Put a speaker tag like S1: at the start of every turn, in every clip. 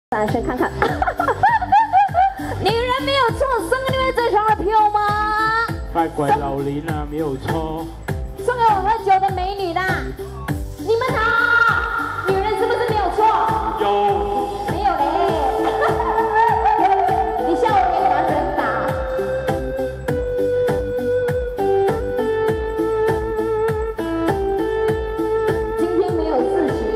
S1: 男生看看，女人没有错，送给你们这场的票吗？
S2: 拜鬼老林啊，没有错。
S1: 送给我喝酒的美女啦，你们好，女人是不是没有错？
S2: 有。
S1: 没有嘞，你笑我给男人打。今天没有事情。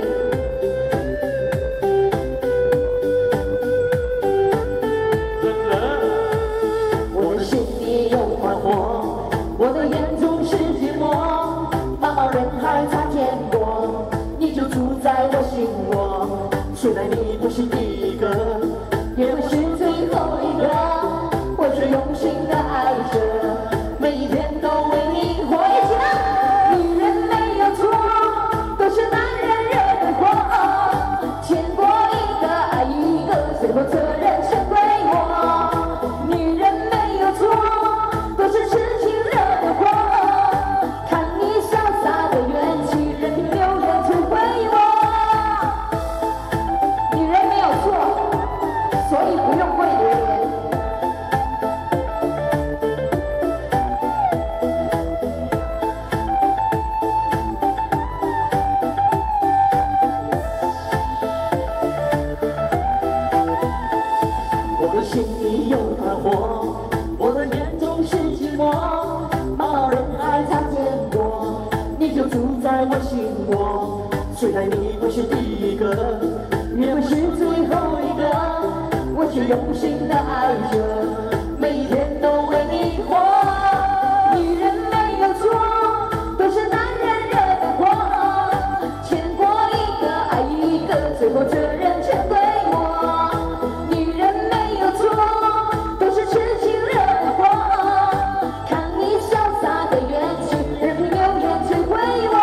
S3: 我的眼中是寂寞，茫茫人海擦肩过，你就住在我心窝。虽然你不是第一个，也不是最后一个，我却用心的爱着，每一天都为你活。一起来，女人没有错，都是男人惹的祸。牵过一个爱一个，最后责任全归我。女人没有错，都是痴情。 看你潇洒的元气，任凭流言摧毁我。女人没有错，所以不用跪榴莲。我的心里有团火，我的眼中是寂寞。 擦肩过，你就住在我心窝。虽然你不是第一个，也不是最后一个，我却用心的爱着，每一天都为你活。女人没有错，都是男人惹的祸。牵过一个爱一个，最后责任全归我。女人没有错，都是痴情惹的祸。看你潇洒的元气。 任凭流言摧毁我。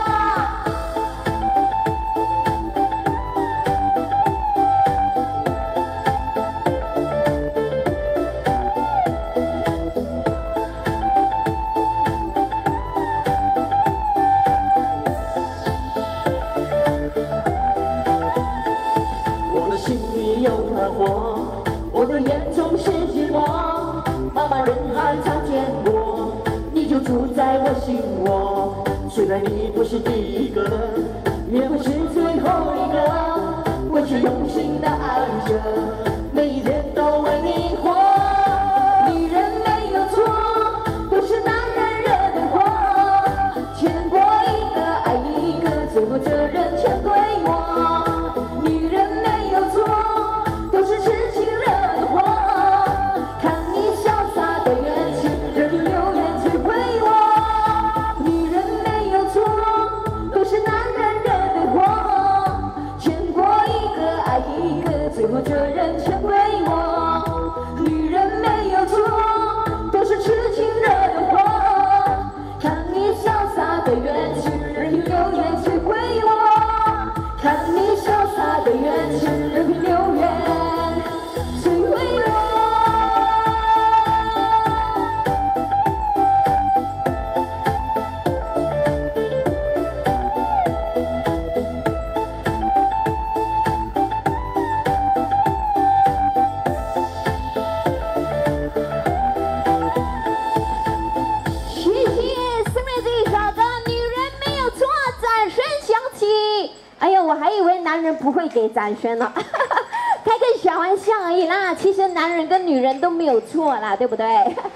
S3: 我的心里有团火，我的眼中是寂寞，茫茫人海擦肩过。 你就住在我心窝，虽然你不是第一个，也不是最后一个，我却用心的爱着，每一天都为你活。女人没有错，都是男人惹的祸。牵过一个爱一个，最后责任全归我。女人没有错，都是痴情惹的祸。看你潇洒的元气，任凭流言。 女人没有错，都是男人惹的祸。牵过一个爱一个，最后责任全归我。女人没有错，都是痴情惹的祸。看你潇洒的元气，任凭流言摧毁我。看你潇洒的元气，任凭流言摧毁我。
S1: 哎呦，我还以为男人不会给掌声呢，开个小玩笑而已啦。其实男人跟女人都没有错啦，对不对？